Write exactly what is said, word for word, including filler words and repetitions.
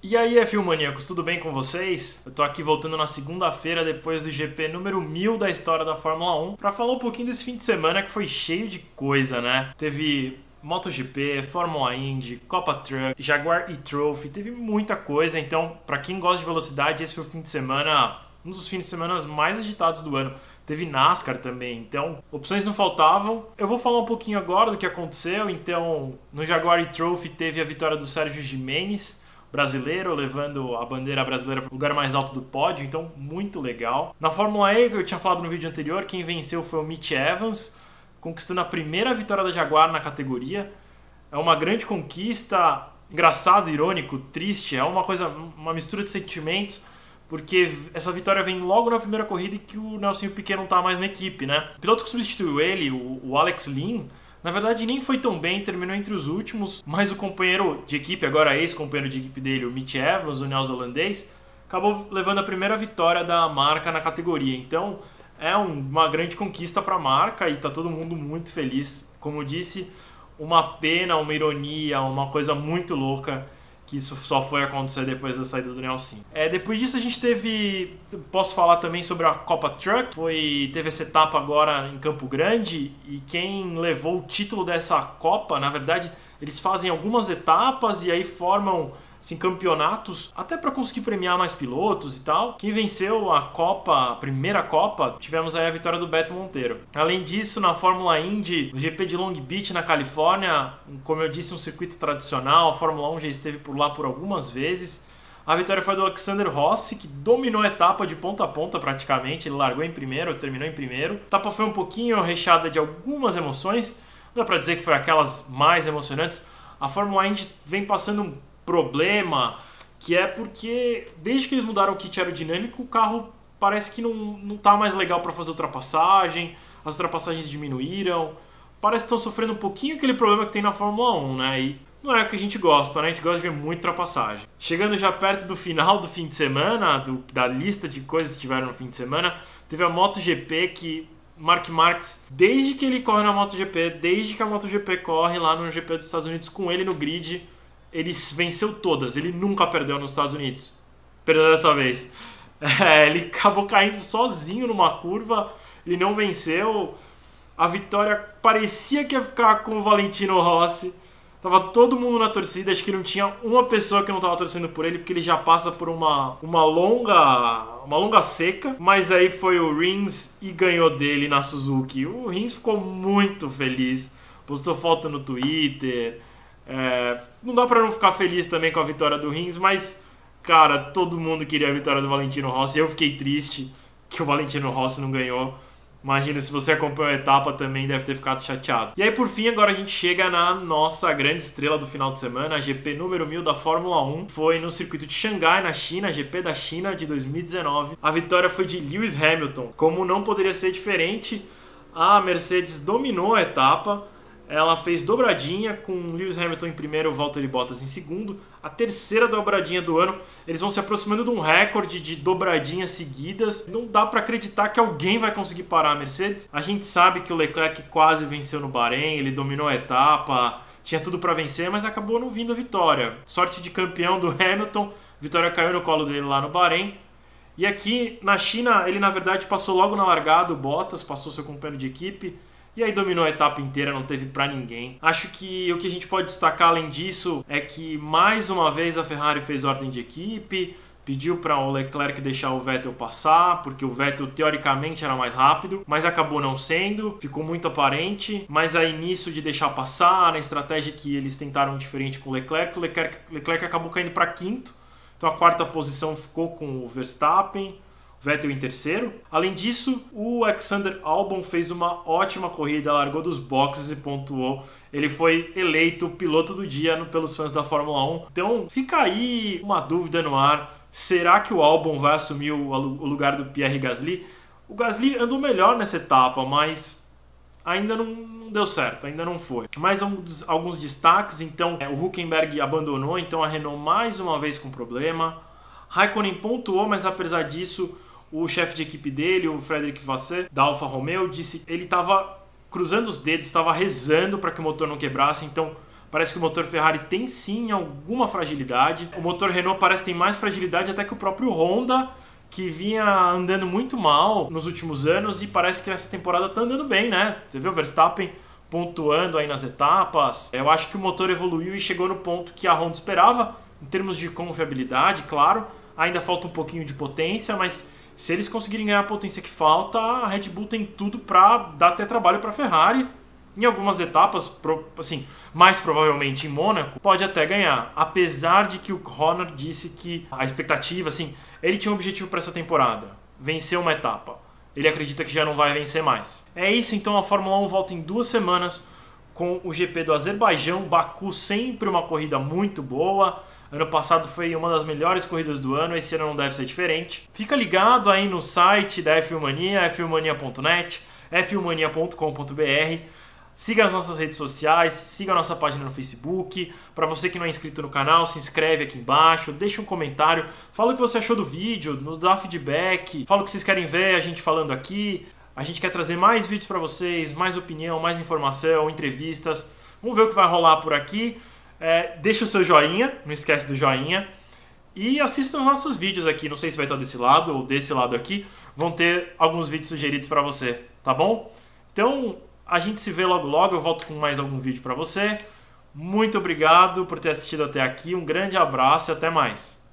E aí, F um Maníacos, tudo bem com vocês? Eu tô aqui voltando na segunda-feira depois do G P número mil da história da Fórmula um pra falar um pouquinho desse fim de semana que foi cheio de coisa, né? Teve MotoGP, Fórmula Indy, Copa Truck, Jaguar e-Trophy, teve muita coisa. Então, pra quem gosta de velocidade, esse foi o fim de semana, um dos fins de semana mais agitados do ano. Teve NASCAR também, então opções não faltavam. Eu vou falar um pouquinho agora do que aconteceu. Então, no Jaguar e-Trophy teve a vitória do Sérgio Gimenez, brasileiro, levando a bandeira brasileira para o lugar mais alto do pódio, então muito legal. Na Fórmula E, que eu tinha falado no vídeo anterior, quem venceu foi o Mitch Evans, conquistando a primeira vitória da Jaguar na categoria. É uma grande conquista, engraçado, irônico, triste, é uma coisa, uma mistura de sentimentos, porque essa vitória vem logo na primeira corrida em que o Nelson Piquet não está mais na equipe, né? O piloto que substituiu ele, o, o Alex Lynn, na verdade nem foi tão bem, terminou entre os últimos, mas o companheiro de equipe, agora ex-companheiro de equipe dele, o Mitch Evans, o neozelandês, acabou levando a primeira vitória da marca na categoria. Então é um, uma grande conquista para a marca e tá todo mundo muito feliz. Como eu disse, uma pena, uma ironia, uma coisa muito louca que isso só foi acontecer depois da saída do Nelson. É, depois disso a gente teve, posso falar também sobre a Copa Truck, foi, teve essa etapa agora em Campo Grande e quem levou o título dessa Copa, na verdade, eles fazem algumas etapas e aí formam assim, campeonatos, até para conseguir premiar mais pilotos e tal. Quem venceu a Copa, a primeira Copa, tivemos aí a vitória do Beto Monteiro. Além disso, na Fórmula Indy, no G P de Long Beach, na Califórnia, como eu disse, um circuito tradicional, a Fórmula um já esteve por lá por algumas vezes. A vitória foi do Alexander Rossi, que dominou a etapa de ponta a ponta praticamente, ele largou em primeiro, terminou em primeiro. A etapa foi um pouquinho recheada de algumas emoções, não dá para dizer que foi aquelas mais emocionantes. A Fórmula Indy vem passando um problema, que é porque desde que eles mudaram o kit aerodinâmico, o carro parece que não, não tá mais legal para fazer ultrapassagem, as ultrapassagens diminuíram, parece que estão sofrendo um pouquinho aquele problema que tem na Fórmula um, né? E não é o que a gente gosta, né? A gente gosta de ver muita ultrapassagem. Chegando já perto do final do fim de semana, do, da lista de coisas que tiveram no fim de semana, teve a MotoGP que Marc Marquez, desde que ele corre na MotoGP, desde que a MotoGP corre lá no G P dos Estados Unidos com ele no grid, ele venceu todas, ele nunca perdeu nos Estados Unidos. Perdeu dessa vez. É, ele acabou caindo sozinho numa curva, ele não venceu. A vitória parecia que ia ficar com o Valentino Rossi. Tava todo mundo na torcida, acho que não tinha uma pessoa que não tava torcendo por ele, porque ele já passa por uma, uma, longa, uma longa seca. Mas aí foi o Rins e ganhou dele na Suzuki. O Rins ficou muito feliz, postou foto no Twitter. É, não dá pra não ficar feliz também com a vitória do Rins, mas, cara, todo mundo queria a vitória do Valentino Rossi. Eu fiquei triste que o Valentino Rossi não ganhou. Imagina, se você acompanhou a etapa também deve ter ficado chateado. E aí, por fim, agora a gente chega na nossa grande estrela do final de semana, a G P número mil da Fórmula um. Foi no circuito de Xangai, na China, G P da China de dois mil e dezenove. A vitória foi de Lewis Hamilton. Como não poderia ser diferente, a Mercedes dominou a etapa. Ela fez dobradinha com Lewis Hamilton em primeiro, Valtteri Bottas em segundo. A terceira dobradinha do ano. Eles vão se aproximando de um recorde de dobradinhas seguidas. Não dá para acreditar que alguém vai conseguir parar a Mercedes. A gente sabe que o Leclerc quase venceu no Bahrein, ele dominou a etapa, tinha tudo para vencer, mas acabou não vindo a vitória. Sorte de campeão do Hamilton, a vitória caiu no colo dele lá no Bahrein. E aqui na China, ele na verdade passou logo na largada, o Bottas passou seu companheiro de equipe. E aí dominou a etapa inteira, não teve pra ninguém. Acho que o que a gente pode destacar além disso é que mais uma vez a Ferrari fez ordem de equipe, pediu para o Leclerc deixar o Vettel passar, porque o Vettel teoricamente era mais rápido, mas acabou não sendo, ficou muito aparente. Mas aí nisso de deixar passar, na estratégia que eles tentaram diferente com o Leclerc, o Leclerc, Leclerc acabou caindo para quinto, então a quarta posição ficou com o Verstappen, Vettel em terceiro. Além disso, o Alexander Albon fez uma ótima corrida, largou dos boxes e pontuou. Ele foi eleito piloto do dia pelos fãs da Fórmula um. Então fica aí uma dúvida no ar. Será que o Albon vai assumir o lugar do Pierre Gasly? O Gasly andou melhor nessa etapa, mas ainda não deu certo, ainda não foi. Mais alguns, alguns destaques, então o Hülkenberg abandonou, então a Renault mais uma vez com problema. Raikkonen pontuou, mas apesar disso, o chefe de equipe dele, o Frederic Vasseur, da Alfa Romeo, disse que ele estava cruzando os dedos, estava rezando para que o motor não quebrasse, então Parece que o motor Ferrari tem sim alguma fragilidade. O motor Renault parece ter mais fragilidade até que o próprio Honda, que vinha andando muito mal nos últimos anos e parece que nessa temporada tá andando bem, né? Você viu o Verstappen pontuando aí nas etapas. Eu acho que o motor evoluiu e chegou no ponto que a Honda esperava, em termos de confiabilidade, claro. Ainda falta um pouquinho de potência, mas se eles conseguirem ganhar a potência que falta, a Red Bull tem tudo para dar até trabalho para a Ferrari. Em algumas etapas, assim, mais provavelmente em Mônaco, pode até ganhar. Apesar de que o Horner disse que a expectativa, assim, ele tinha um objetivo para essa temporada, vencer uma etapa. Ele acredita que já não vai vencer mais. É isso, então a Fórmula um volta em duas semanas com o G P do Azerbaijão. Baku sempre uma corrida muito boa. Ano passado foi uma das melhores corridas do ano, esse ano não deve ser diferente. Fica ligado aí no site da F um Mania, f um mania ponto net, f um mania ponto com ponto b r. Siga as nossas redes sociais, siga a nossa página no Facebook. Para você que não é inscrito no canal, se inscreve aqui embaixo, deixa um comentário, fala o que você achou do vídeo, nos dá feedback, fala o que vocês querem ver a gente falando aqui. A gente quer trazer mais vídeos para vocês, mais opinião, mais informação, entrevistas. Vamos ver o que vai rolar por aqui. É, deixa o seu joinha, não esquece do joinha. E assista os nossos vídeos aqui, não sei se vai estar desse lado ou desse lado aqui. Vão ter alguns vídeos sugeridos para você, tá bom? Então, a gente se vê logo logo, eu volto com mais algum vídeo para você. Muito obrigado por ter assistido até aqui, um grande abraço e até mais.